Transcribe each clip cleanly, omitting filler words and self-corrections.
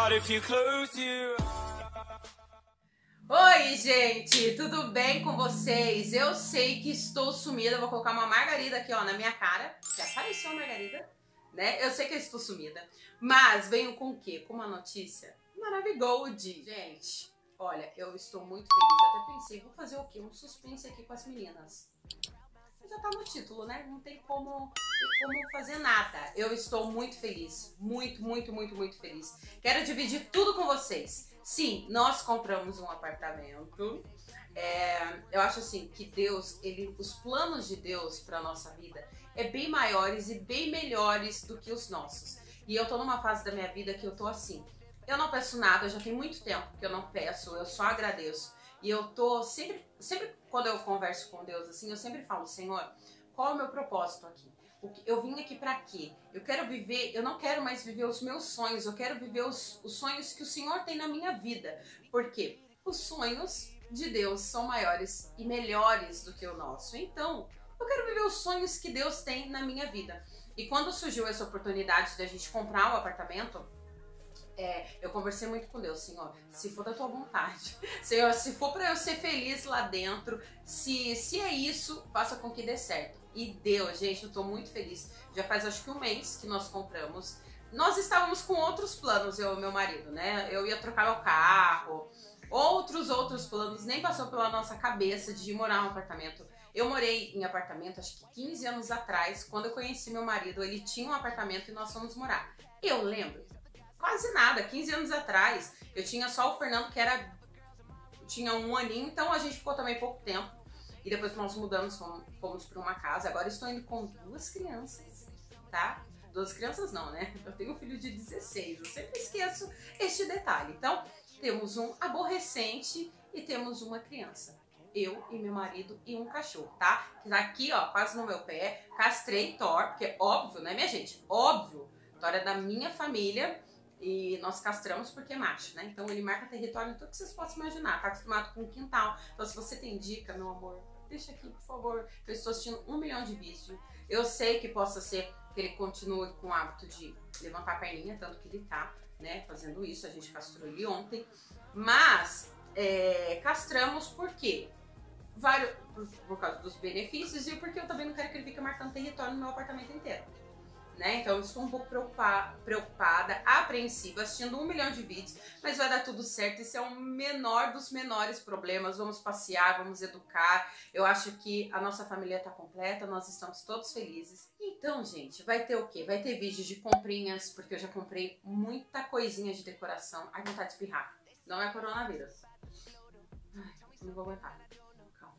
But if you close your Oi, gente, tudo bem com vocês? Eu sei que estou sumida, eu vou colocar uma margarida aqui, ó, na minha cara. Já apareceu a margarida, né? Eu sei que eu estou sumida, mas venho com o quê? Com uma notícia maravilhosa. Gente, olha, eu estou muito feliz, até pensei, vou fazer o quê? Um suspense aqui com as meninas. Já tá no título, né? Não tem como fazer nada. Eu estou muito feliz, muito feliz. Quero dividir tudo com vocês. Sim, nós compramos um apartamento. Eu acho assim que Deus, os planos de Deus para nossa vida é bem maiores e bem melhores do que os nossos. E eu tô numa fase da minha vida que eu tô assim. Eu não peço nada, já tem muito tempo que eu não peço, eu só agradeço. E eu tô sempre quando eu converso com Deus assim, eu sempre falo, Senhor, qual é o meu propósito aqui? Eu vim aqui pra quê? Eu quero viver, eu não quero mais viver os meus sonhos, eu quero viver os sonhos que o Senhor tem na minha vida. Por quê? Os sonhos de Deus são maiores e melhores do que o nosso. Então, eu quero viver os sonhos que Deus tem na minha vida. E quando surgiu essa oportunidade de a gente comprar um apartamento, eu conversei muito com Deus, Senhor, se for da tua vontade, Senhor, se for pra eu ser feliz lá dentro, se é isso, faça com que dê certo. E deu, gente, eu tô muito feliz. Já faz acho que um mês que nós compramos. Nós estávamos com outros planos, eu e meu marido, né? Eu ia trocar meu carro, outros planos, nem passou pela nossa cabeça de morar num apartamento. Eu morei em apartamento acho que 15 anos atrás, quando eu conheci meu marido, ele tinha um apartamento e nós fomos morar. Eu lembro quase nada, 15 anos atrás, eu tinha só o Fernando que tinha um aninho, então a gente ficou também pouco tempo. E depois nós mudamos, fomos para uma casa, agora estou indo com 2 crianças, tá? 2 crianças não, né? Eu tenho um filho de 16, eu sempre esqueço este detalhe. Então, temos um aborrecente e temos uma criança. Eu e meu marido e um cachorro, tá? Que tá aqui, ó, quase no meu pé. Castrei Thor, porque óbvio, né, minha gente? Óbvio, Thor é da minha família. E nós castramos porque é macho, né? Então ele marca território em tudo que vocês possam imaginar. Tá acostumado com o quintal. Então se você tem dica, meu amor, deixa aqui, por favor. Eu estou assistindo 1 milhão de vídeos. Eu sei que possa ser que ele continue com o hábito de levantar a perninha, tanto que ele tá, né, fazendo isso. A gente castrou ele ontem. Mas castramos por quê? Por causa dos benefícios e porque eu também não quero que ele fique marcando território no meu apartamento inteiro. Né? Então eu estou um pouco preocupada, apreensiva, assistindo 1 milhão de vídeos, mas vai dar tudo certo. Esse é o menor dos menores problemas. Vamos passear, vamos educar. Eu acho que a nossa família está completa, nós estamos todos felizes. Então, gente, vai ter o quê? Vai ter vídeos de comprinhas, porque eu já comprei muita coisinha de decoração. Ai, vontade de espirrar. Não é coronavírus. Ai, não vou aguentar. Calma.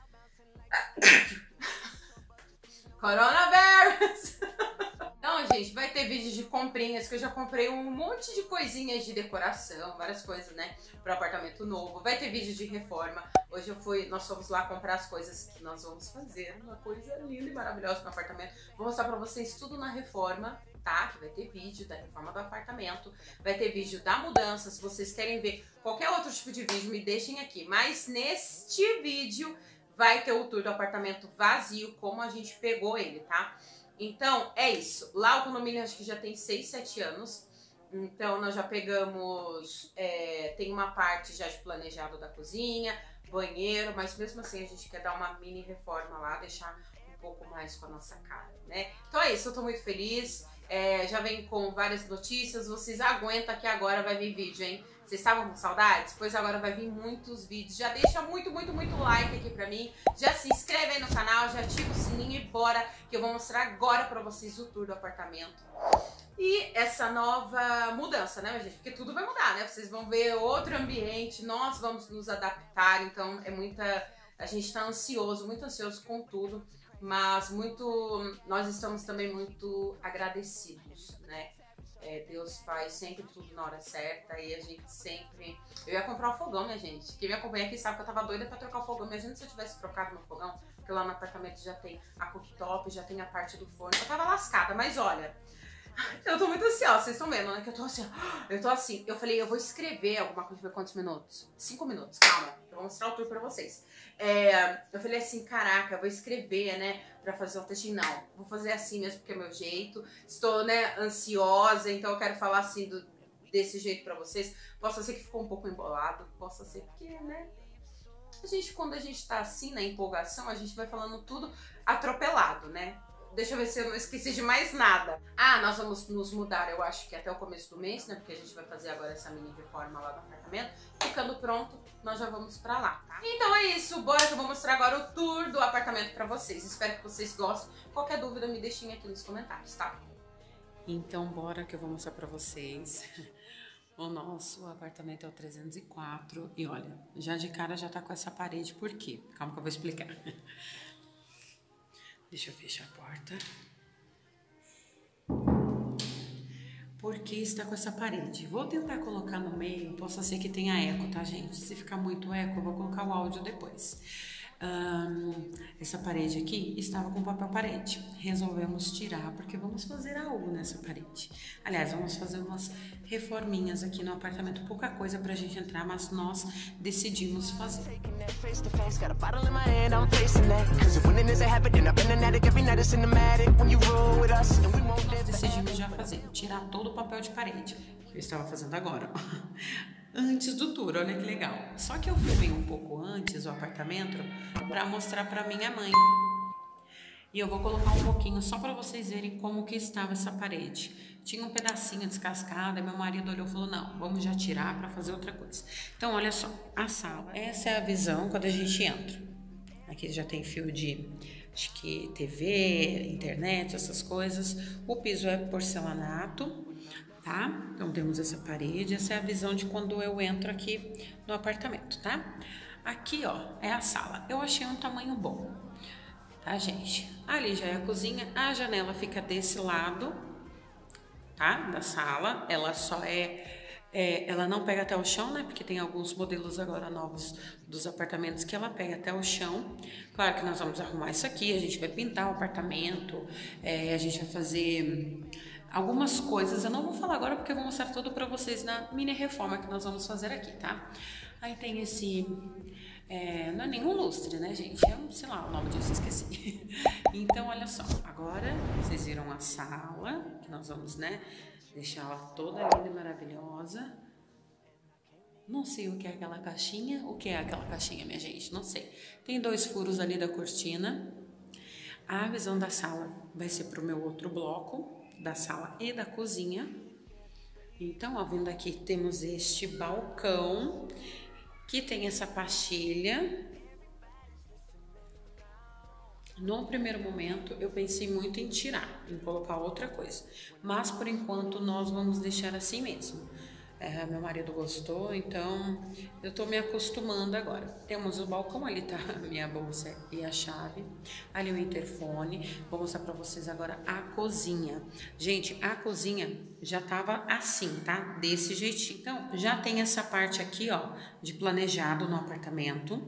Coronavírus! Então, gente, vai ter vídeo de comprinhas, que eu já comprei um monte de coisinhas de decoração, várias coisas, né, para apartamento novo. Vai ter vídeo de reforma. Hoje nós fomos lá comprar as coisas que nós vamos fazer, uma coisa linda e maravilhosa no apartamento. Vou mostrar pra vocês tudo na reforma, tá? Que vai ter vídeo da reforma do apartamento, vai ter vídeo da mudança. Se vocês querem ver qualquer outro tipo de vídeo, me deixem aqui. Mas neste vídeo vai ter o tour do apartamento vazio, como a gente pegou ele, tá? Então, é isso. Lá o condomínio acho que já tem 6, 7 anos. Então, nós já pegamos... tem uma parte já de planejado da cozinha, banheiro, mas mesmo assim a gente quer dar uma mini reforma lá, deixar um pouco mais com a nossa cara, né? Então é isso, eu tô muito feliz. Já vem com várias notícias. Vocês aguentam que agora vai vir vídeo, hein? Vocês estavam com saudades? Pois agora vai vir muitos vídeos. Já deixa muito like aqui pra mim. Já se inscreve aí no canal, já ativa o sininho e bora, que eu vou mostrar agora pra vocês o tour do apartamento. E essa nova mudança, né, gente? Porque tudo vai mudar, né? Vocês vão ver outro ambiente, nós vamos nos adaptar. Então a gente tá ansioso, muito ansioso com tudo. Mas nós estamos também muito agradecidos, né? Deus faz sempre tudo na hora certa e a gente sempre... Eu ia comprar o fogão, minha gente. Quem me acompanha aqui sabe que eu tava doida pra trocar o fogão. Imagina se eu tivesse trocado meu fogão, porque lá no apartamento já tem a cooktop, já tem a parte do forno. Eu tava lascada, mas olha... Eu tô muito ansiosa, vocês estão vendo, né? Que eu tô assim, eu falei, eu vou escrever alguma coisa por quantos minutos? 5 minutos, calma, eu vou mostrar o tour pra vocês. Eu falei assim, caraca, eu vou escrever, né, pra fazer um textinho. Não, vou fazer assim mesmo porque é meu jeito. Estou, né, ansiosa, então eu quero falar assim desse jeito pra vocês. Possa ser que ficou um pouco embolado, possa ser porque, né? Quando a gente tá assim na empolgação, a gente vai falando tudo atropelado, né? Deixa eu ver se eu não esqueci de mais nada. Ah, nós vamos nos mudar, eu acho que até o começo do mês, né? Porque a gente vai fazer agora essa mini reforma lá no apartamento. Ficando pronto, nós já vamos pra lá, tá? Então é isso, bora que eu vou mostrar agora o tour do apartamento pra vocês. Espero que vocês gostem. Qualquer dúvida, me deixem aqui nos comentários, tá? Então bora que eu vou mostrar pra vocês. O nosso apartamento é o 304 e olha, já de cara já tá com essa parede, por quê? Calma que eu vou explicar. Deixa eu fechar a porta. Por que está com essa parede? Vou tentar colocar no meio, possa ser que tenha eco, tá, gente? Se ficar muito eco, eu vou colocar o áudio depois. Essa parede aqui estava com papel parede. Resolvemos tirar porque vamos fazer algo nessa parede. Aliás, vamos fazer umas reforminhas aqui no apartamento. Pouca coisa pra gente entrar, mas nós decidimos fazer. Nós decidimos já fazer, tirar todo o papel de parede. Que eu estava fazendo agora, antes do tour, olha que legal. Só que eu filmei um pouco antes o apartamento para mostrar para minha mãe. E eu vou colocar um pouquinho só para vocês verem como que estava essa parede. Tinha um pedacinho descascado, e meu marido olhou e falou, não, vamos já tirar para fazer outra coisa. Então, olha só, a sala. Essa é a visão quando a gente entra. Aqui já tem fio de, acho que TV, internet, essas coisas. O piso é porcelanato. Tá? Então temos essa parede, essa é a visão de quando eu entro aqui no apartamento, tá? Aqui, ó, é a sala. Eu achei um tamanho bom, tá, gente? Ali já é a cozinha, a janela fica desse lado, tá? Da sala, ela só ela não pega até o chão, né? Porque tem alguns modelos agora novos dos apartamentos que ela pega até o chão. Claro que nós vamos arrumar isso aqui, a gente vai pintar o apartamento, a gente vai fazer algumas coisas. Eu não vou falar agora porque eu vou mostrar tudo pra vocês na mini reforma que nós vamos fazer aqui, tá? Aí tem esse... não é nenhum lustre, né, gente? Sei lá o nome disso, esqueci. Então, olha só. Agora, vocês viram a sala, que nós vamos, né, deixar ela toda linda e maravilhosa. Não sei o que é aquela caixinha. O que é aquela caixinha, minha gente? Não sei. Tem 2 furos ali da cortina. A visão da sala vai ser pro meu outro bloco, da sala e da cozinha. Então, ó, vindo aqui, temos este balcão, que tem essa pastilha. No primeiro momento, eu pensei muito em tirar, em colocar outra coisa. Mas, por enquanto, nós vamos deixar assim mesmo. Meu marido gostou, então eu tô me acostumando agora. Temos o balcão, ali tá a minha bolsa e a chave. Ali o interfone. Vou mostrar pra vocês agora a cozinha. Gente, a cozinha já tava assim, tá? Desse jeitinho. Então, já tem essa parte aqui, ó, de planejado no apartamento.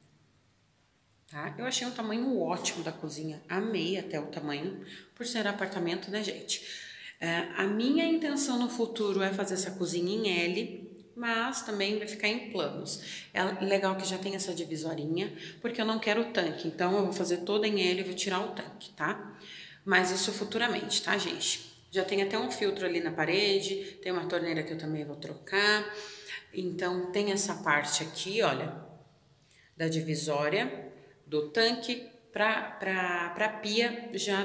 Tá? Eu achei um tamanho ótimo da cozinha. Amei até o tamanho, por ser apartamento, né, gente? A minha intenção no futuro é fazer essa cozinha em L, mas também vai ficar em planos. É legal que já tem essa divisorinha, porque eu não quero o tanque, então eu vou fazer toda em L e vou tirar o tanque, tá? Mas isso futuramente, tá, gente? Já tem até um filtro ali na parede, tem uma torneira que eu também vou trocar. Então tem essa parte aqui, olha, da divisória, do tanque, pra pia já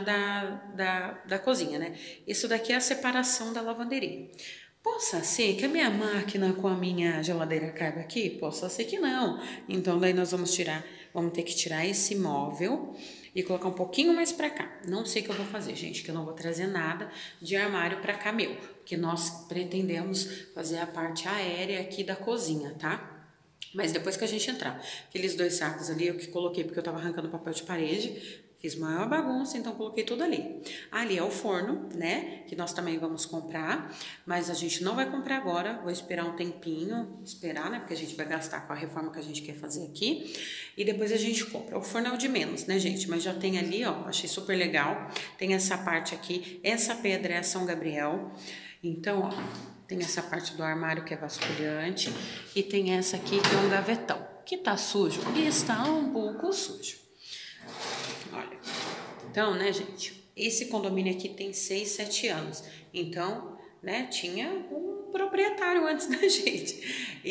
da cozinha, né? Isso daqui é a separação da lavanderia. Possa ser que a minha máquina com a minha geladeira caiba aqui? Possa ser que não. Então, daí nós vamos ter que tirar esse móvel e colocar um pouquinho mais pra cá. Não sei o que eu vou fazer, gente, que eu não vou trazer nada de armário pra cá meu, porque nós pretendemos fazer a parte aérea aqui da cozinha, tá? Mas depois que a gente entrar, aqueles 2 sacos ali, eu que coloquei porque eu tava arrancando papel de parede, fiz maior bagunça, então coloquei tudo ali. Ali é o forno, né, que nós também vamos comprar, mas a gente não vai comprar agora, vou esperar um tempinho, né, porque a gente vai gastar com a reforma que a gente quer fazer aqui, e depois a gente compra. O forno é o de menos, né, gente, mas já tem ali, ó, achei super legal, tem essa parte aqui, essa pedra é São Gabriel, então, ó, tem essa parte do armário que é vasculhante e tem essa aqui que é um gavetão, que tá sujo e está um pouco sujo. Olha, então, né, gente, esse condomínio aqui tem 6, 7 anos, então, né, tinha proprietário antes da gente.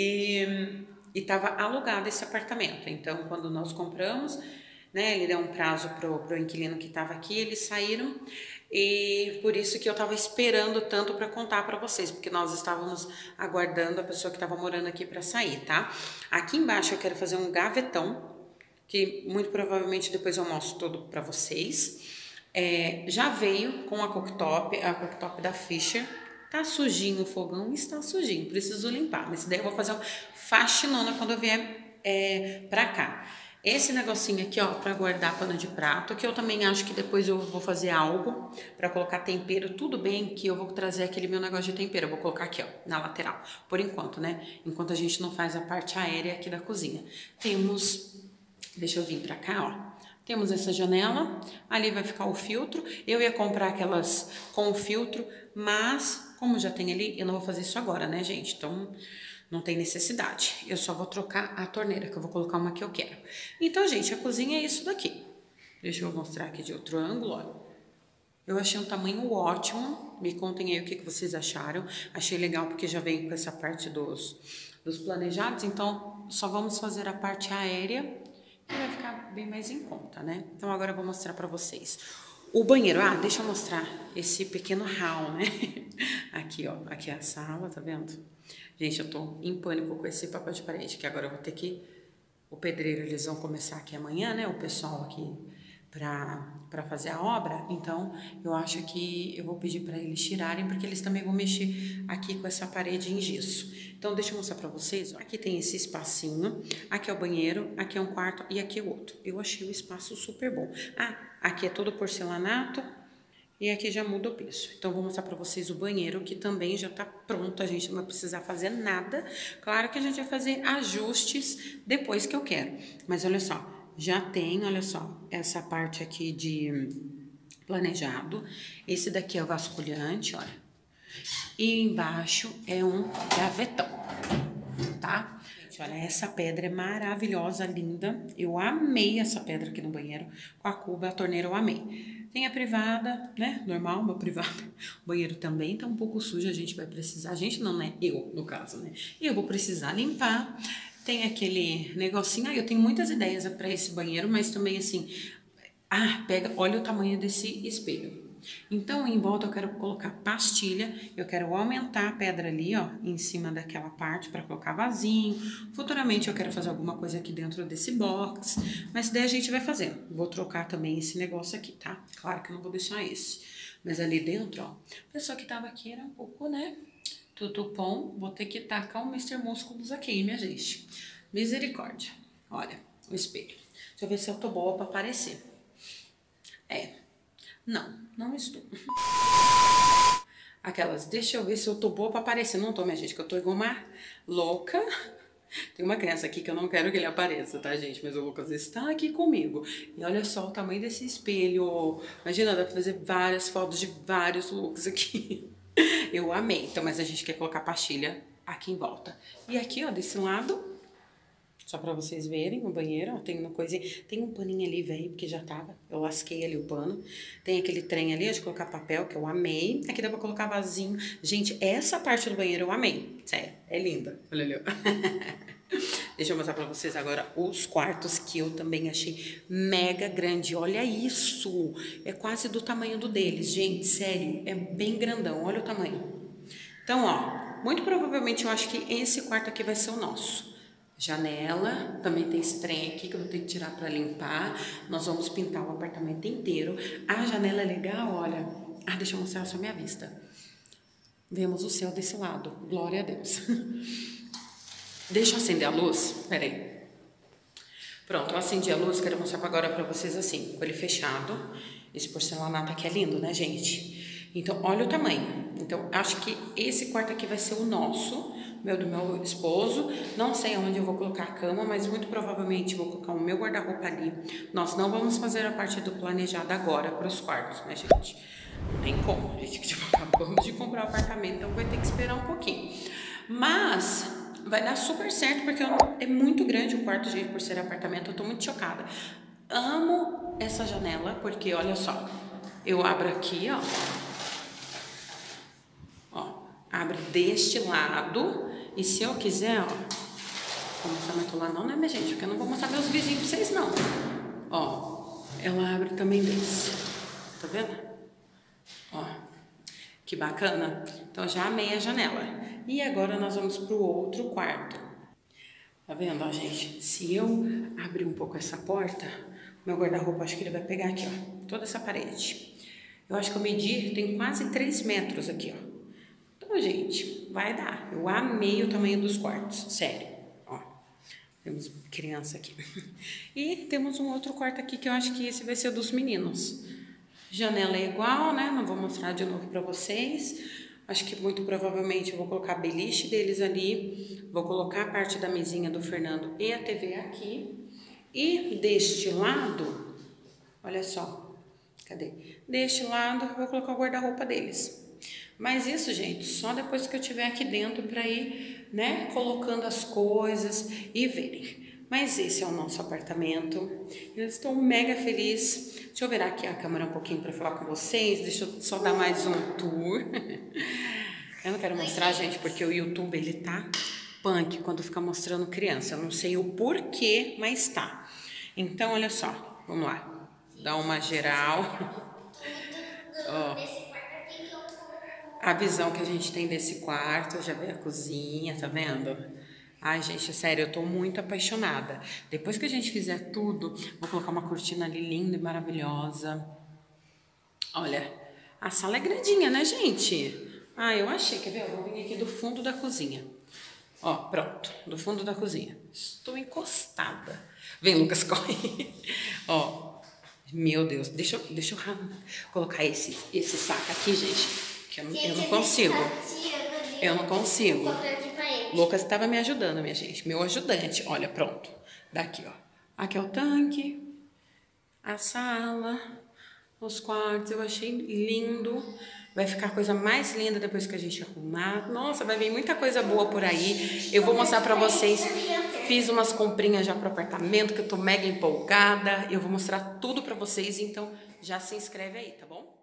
E tava alugado esse apartamento. Então, quando nós compramos, né, ele deu um prazo pro inquilino que estava aqui, eles saíram. E por isso que eu tava esperando tanto para contar para vocês, porque nós estávamos aguardando a pessoa que tava morando aqui para sair, tá? Aqui embaixo eu quero fazer um gavetão, que muito provavelmente depois eu mostro todo para vocês. Já veio com a cooktop da Fisher. Tá sujinho o fogão, está sujinho, preciso limpar. Mas daí eu vou fazer uma faxinona quando eu vier pra cá. Esse negocinho aqui, ó, pra guardar pano de prato, que eu também acho que depois eu vou fazer algo pra colocar tempero. Tudo bem que eu vou trazer aquele meu negócio de tempero, eu vou colocar aqui, ó, na lateral. Por enquanto, né? Enquanto a gente não faz a parte aérea aqui da cozinha. Deixa eu vir pra cá, ó. Temos essa janela, ali vai ficar o filtro. Eu ia comprar aquelas com o filtro, mas como já tem ali, eu não vou fazer isso agora, né, gente? Então, não tem necessidade. Eu só vou trocar a torneira, que eu vou colocar uma que eu quero. Então, gente, a cozinha é isso daqui. Deixa eu mostrar aqui de outro ângulo, ó. Eu achei um tamanho ótimo. Me contem aí o que vocês acharam. Achei legal porque já veio com essa parte dos planejados. Então, só vamos fazer a parte aérea, que vai ficar bem mais em conta, né? Então, agora eu vou mostrar pra vocês. O banheiro, deixa eu mostrar esse pequeno hall, né? Aqui, ó, aqui é a sala, tá vendo? Gente, eu tô em pânico com esse papel de parede, que agora eu vou ter que... O pedreiro, eles vão começar aqui amanhã, né? O pessoal aqui pra fazer a obra. Então, eu acho que eu vou pedir pra eles tirarem, porque eles também vão mexer aqui com essa parede em gesso. Então, deixa eu mostrar pra vocês, ó. Aqui tem esse espacinho, aqui é o banheiro, aqui é um quarto e aqui é o outro. Eu achei o espaço super bom. Aqui é todo porcelanato e aqui já muda o piso. Então, vou mostrar pra vocês o banheiro, que também já tá pronto, a gente não vai precisar fazer nada. Claro que a gente vai fazer ajustes depois que eu quero. Mas olha só, já tem, olha só, essa parte aqui de planejado. Esse daqui é o vasculhante, olha. E embaixo é um gavetão, tá? Gente, olha, essa pedra é maravilhosa, linda. Eu amei essa pedra aqui no banheiro. Com a cuba, a torneira eu amei. Tem a privada, né? Normal, uma privada. O banheiro também tá um pouco sujo, a gente vai precisar... A gente não, né? Eu, no caso, né? E eu vou precisar limpar. Tem aquele negocinho... eu tenho muitas ideias pra esse banheiro, mas também, assim... olha o tamanho desse espelho. Então, em volta eu quero colocar pastilha, eu quero aumentar a pedra ali, ó, em cima daquela parte para colocar vasinho. Futuramente eu quero fazer alguma coisa aqui dentro desse box, mas daí a gente vai fazendo. Vou trocar também esse negócio aqui, tá? Claro que eu não vou deixar esse. Mas ali dentro, ó, a pessoa que tava aqui era um pouco, né, tutupom. Vou ter que tacar um Mr. Músculos aqui, minha gente. Misericórdia. Olha, o espelho. Deixa eu ver se eu tô boa pra aparecer. Não estou. Aquelas, deixa eu ver se eu tô boa pra aparecer. Não tô, minha gente, que eu tô igual uma louca. Tem uma criança aqui que eu não quero que ele apareça, tá, gente? Mas o Lucas está aqui comigo. E olha só o tamanho desse espelho. Imagina, dá pra fazer várias fotos de vários looks aqui. Eu amei. Então, mas a gente quer colocar pastilha aqui em volta. E aqui, ó, desse lado... Só pra vocês verem o banheiro, ó, tem uma coisinha, tem um paninho ali, velho, porque já tava, eu lasquei ali o pano. Tem aquele trem ali, ó, de colocar papel, que eu amei. Aqui dá pra colocar vasinho. Gente, essa parte do banheiro eu amei, sério, é linda. Olha ali, ó. Deixa eu mostrar pra vocês agora os quartos, que eu também achei mega grande. Olha isso, é quase do tamanho do deles, gente, sério, é bem grandão, olha o tamanho. Então, ó, muito provavelmente eu acho que esse quarto aqui vai ser o nosso. Janela, também tem esse trem aqui que eu vou ter que tirar pra limpar. Nós vamos pintar o apartamento inteiro. A janela é legal, olha. Deixa eu mostrar só minha vista. Vemos o céu desse lado. Glória a Deus. Deixa eu acender a luz. Pera aí. Pronto, eu acendi a luz. Quero mostrar agora pra vocês assim, com ele fechado. Esse porcelanato aqui é lindo, né, gente? Então, olha o tamanho. Então, acho que esse quarto aqui vai ser o nosso. Do meu esposo, não sei onde eu vou colocar a cama, mas muito provavelmente vou colocar o meu guarda-roupa ali. Nós não vamos fazer a parte do planejado agora para os quartos, né, gente? Não tem como, a gente acabamos de comprar o apartamento, então vai ter que esperar um pouquinho. Mas vai dar super certo, porque é muito grande o quarto, gente, por ser apartamento, eu tô muito chocada. Amo essa janela, porque olha só, eu abro aqui, ó. abre deste lado. E se eu quiser, ó, vou mostrar muito lá não, né, minha gente? Porque eu não vou mostrar meus vizinhos pra vocês, não. Ó, ela abre também desse. Tá vendo? Ó, que bacana. Então, já amei a janela. E agora nós vamos pro outro quarto. Tá vendo, ó, gente? Se eu abrir um pouco essa porta, meu guarda-roupa, acho que ele vai pegar aqui, ó, toda essa parede. Eu acho que eu medi, tem quase 3 metros aqui, ó. Então, gente, vai dar. Eu amei o tamanho dos quartos, sério. Ó, temos criança aqui. E temos um outro quarto aqui que eu acho que esse vai ser dos meninos. Janela é igual, né? Não vou mostrar de novo pra vocês. Acho que muito provavelmente eu vou colocar a beliche deles ali. Vou colocar a parte da mesinha do Fernando e a TV aqui. E deste lado, olha só. Cadê? Deste lado eu vou colocar o guarda-roupa deles. Mas isso, gente, só depois que eu estiver aqui dentro para ir, né, colocando as coisas e verem. Mas esse é o nosso apartamento. Eu estou mega feliz. Deixa eu virar aqui a câmera um pouquinho para falar com vocês. Deixa eu só dar mais um tour. Eu não quero mostrar, gente, porque o YouTube, ele tá punk quando fica mostrando criança. Eu não sei o porquê, mas tá. Então, olha só. Vamos lá. Dá uma geral. Ó. A visão que a gente tem desse quarto, já vê a cozinha, tá vendo? Ai, gente, sério, eu tô muito apaixonada. Depois que a gente fizer tudo, vou colocar uma cortina ali linda e maravilhosa. Olha, a sala é grandinha, né, gente? Ah, eu achei, quer ver? Eu vou vir aqui do fundo da cozinha. Ó, pronto, do fundo da cozinha. Estou encostada. Vem, Lucas, corre. Ó, meu Deus, deixa eu colocar esse saco aqui, gente. Eu não consigo. Eu não consigo. Lucas estava me ajudando, minha gente. Meu ajudante. Olha, pronto. Daqui, ó. Aqui é o tanque. A sala. Os quartos. Eu achei lindo. Vai ficar a coisa mais linda depois que a gente arrumar. Nossa, vai vir muita coisa boa por aí. Eu vou mostrar pra vocês. Fiz umas comprinhas já pro apartamento, que eu tô mega empolgada. Eu vou mostrar tudo pra vocês. Então, já se inscreve aí, tá bom?